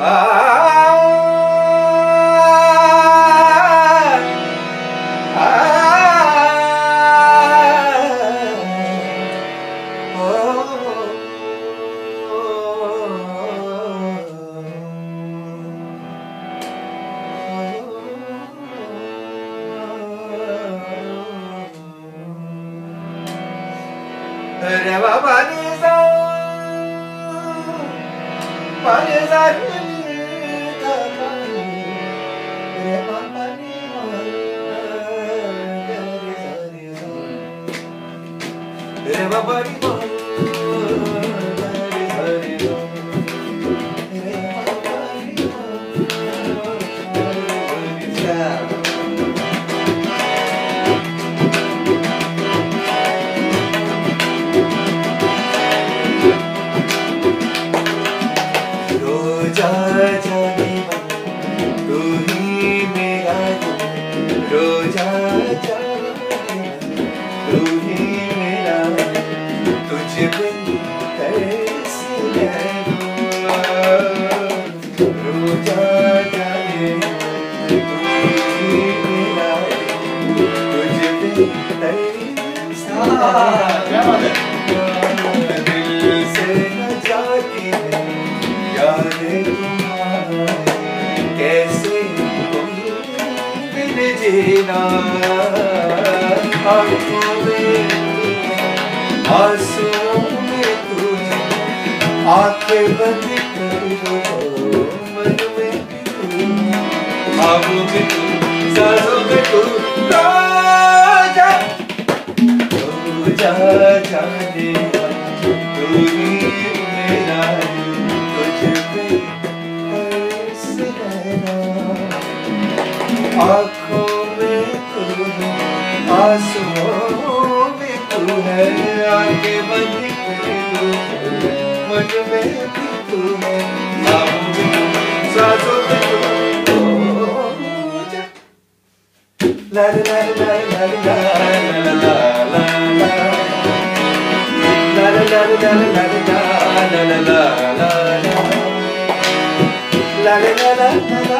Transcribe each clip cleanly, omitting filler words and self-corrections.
Re ba ba ni sa pa ni sa ni da pa ni re ba ba ni ma re sa ni sa re ba ba ni ma re sa ni sa re ba ba ni ma re sa क्या बात है दिल से न जाती है यादें तुम्हारी कैसे तुम बिन जीना आँखों में आंसुओं में तुझे आँखें बंद कर दो मन में तू ख्वाबों में तू सांसों में तू जाने तू ही मेरा तुझ पे तरस रहना आँखों में तू है आंसुओं में तू है आगे बंद कर दो मन में भी तू है ख्वाबों में तू सांसों में तू ला ला ला ला ला ला ला La la la la la la la la la la la la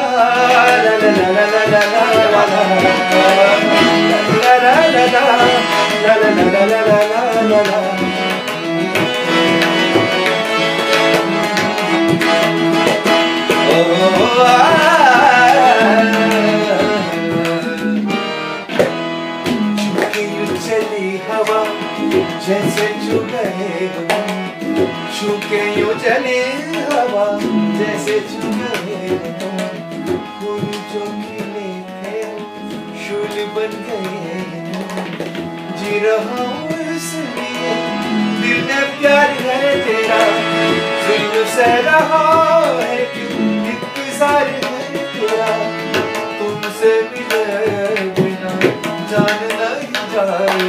चली हवा जैसे छू गए छू के यूं चली हवा जैसे छू गए फूल जो खिले थे शूल बन गए जी रहा हूँ इसलिए दिल में प्यार है तेरा जुल्म सह रहा है क्यों इंतजार है तेरा तुमसे मिले बिना जान नहीं जाए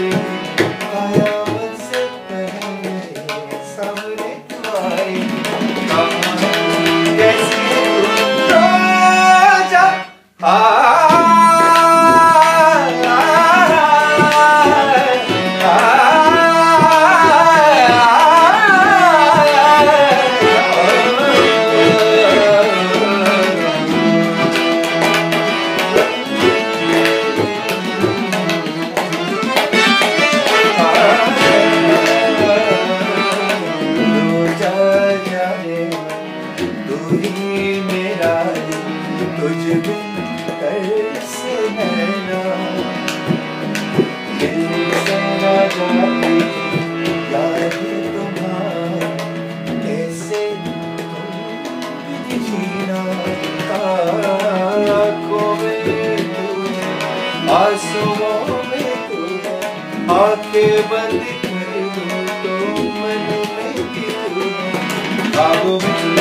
आंखें बंद कर दो तो मन में भी तू है ख्वाबों में